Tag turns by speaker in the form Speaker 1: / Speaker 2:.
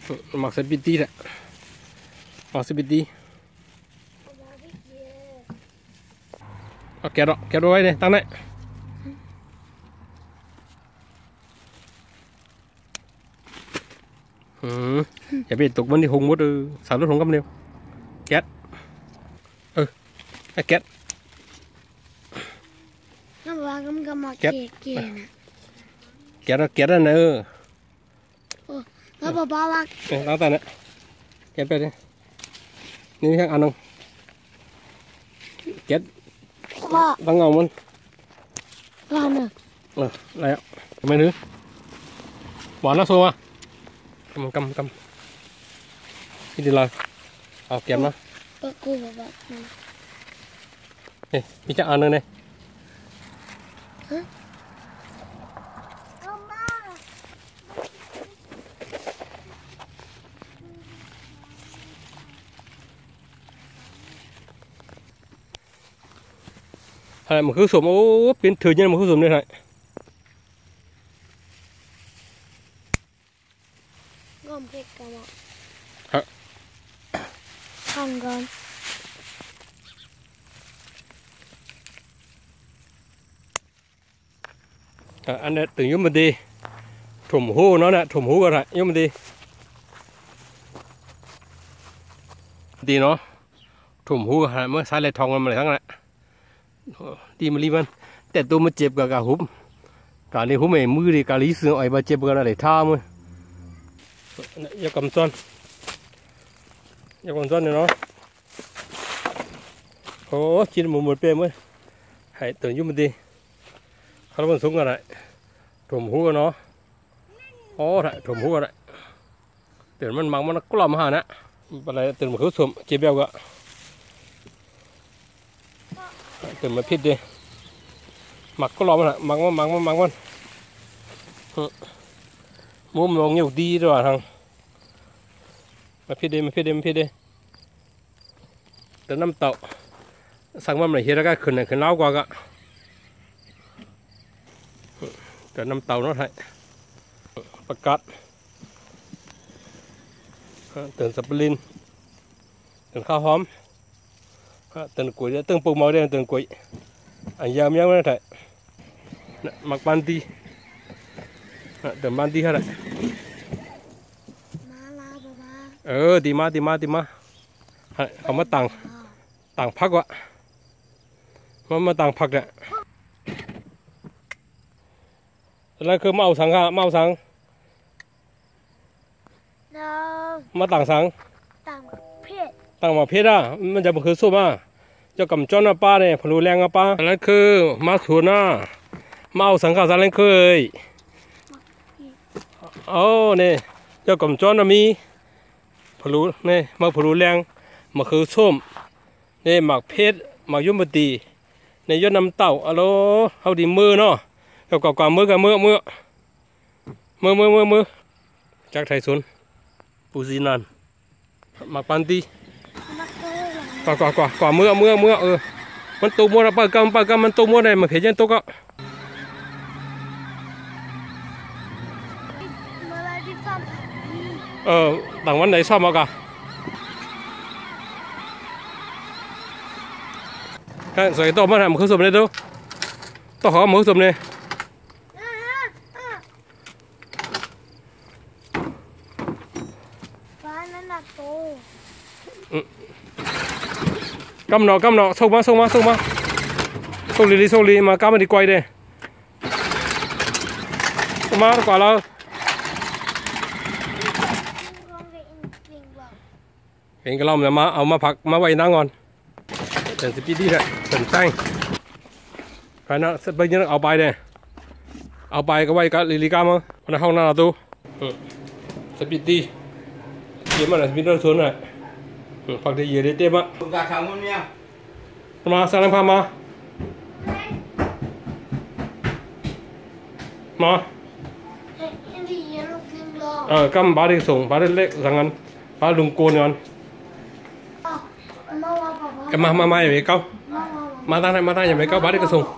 Speaker 1: mặc sẽ bị tí đấy, mặc sẽ bị tí. Kéo đôi đây, tăng đấy. Giờ bị tục vẫn đi hùng một sáu lúc hùng cầm đều. Két. Két.
Speaker 2: Nó bảo cầm mặc kia nè.
Speaker 1: Két ra nữa.
Speaker 2: Nó bảo bác.
Speaker 1: Đó tay nữa. Két về đi. Ní khác ăn không? Két. Tăng ngon luôn.
Speaker 2: Ngon
Speaker 1: nè. Đây ạ. Mấy thứ. Bỏ nó xô à. Cầm. Cái gì lời. Kèm nó.
Speaker 2: Cô bảo bác.
Speaker 1: Nè, đi chắc ăn nữa này. Hay một khứ sụm ốp biến thừa nhân một khứ sụm đây này.
Speaker 2: Gom cái cả mọi.
Speaker 1: Hả?
Speaker 2: Không gom.
Speaker 1: Anh đã từng giúp mình đi thủng hú nó nè, thủng hú rồi này, giúp mình đi nó thủng hú rồi mới sai lại thòng mà lại thằng này đi mà đi vânแต่ตัวมันเจ็บกับหุบการนี้หุบไม่มือดีการลี้เสือไอ้บาเจ็บกันอะไรท่ามั้ยอย่ากำซ้อนเนี่ยเนาะโอ้กินหมดเปรี้ยมั้ยให้ตื่นยุ่มมันดีเขาต้องสูงกันไรถุ่มหัวเนาะโอ้ไรถุ่มหัวไรตื่นมันมังมันกล่อมหานะอะไรตื่นมาเขาสวมเจ็บเบลก็ตื่นมาพิษดิหมักก็รอมันละมังมันมุมลงอยู่ดีด้วยทางมาพิษดิแต่น้ำเต่าสั่งว่ามันเฮียแล้วก็ขึ้นเล้ากว่าก็แต่น้ำเต่าเนาะไทยประกาศตื่นสับปะรินตื่นข้าวหอมตื่นกุยตื่นปูเมาได้ตื่นกุยอันยามยังไม่ได้หมักบันตีตื่นบันตีอะไรดีมาเขามาต่างพักวะมาต่างพักเนี่ยแล้วคือมาเอาสังค่ะมาเอาสังมาต่างสังต่างมาเพศอ่ะมันจะมาคือสู้มาเจ้ากำจ้อนป้าเนี่ยพลูแรงป้าอันนั้นคือมาสูน่ามาเอาสังค่ะสังนั่นเคยเอาเนี่ยเจ้ากำจ้อนมีพลูเนี่ยมาพลูแรงมาคือส้มเนี่ยหมักเพชรหมักยุ่มบดีเนี่ยยอดน้ำเต่าอะโลเอาดีมือเนาะกับมือจากไทยซุนปูซีนันหมักปันตีกว่ามือมันตูมัวปากกำมันตูมัวได้มันเขียนตัวก็ต่างวันไหนซ่อมมากะcái rồi to mất hàm khử sụp đây đâu to khó khử sụp này cắm nọ sâu má sâu lì mà cắm mà đi quay đây má nó quả lâu cái lồng này máเอามาผักมาไว้น้ำก่อนเป็นสปีดดี้แหละเป็นแป้งใครนะไปยังเอาไปเลยเอาไปก็ไว้กับลิลิก้ามั้งในห้องนั่นตู้สปีดดี้เกี่ยมันสปีดดี้ส่วนไหนผักที่เยอะได้เต็มอ่ะมาสั่งพามากำบาร์ดี้ส่งบาร์ดี้เล็กสั่งกันบาร์ลุงโกนกันcái mà vậy câu mà ta nhà mấy câu bán đi cái sùng